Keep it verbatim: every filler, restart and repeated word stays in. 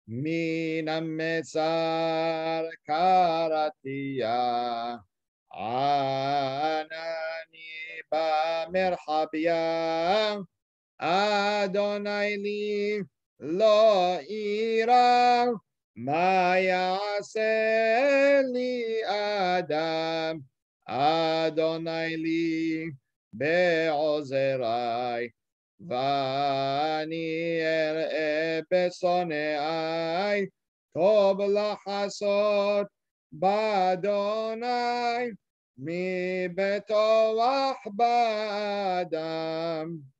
מן המצר קראתיה, ענני במרחביה, אדוני לי לא אירא, מה יעשה לי אדם, אדוני לי בעוזרי, ואני אראה בשונאי, טוב לחסות באדוני, מבטוח באדם.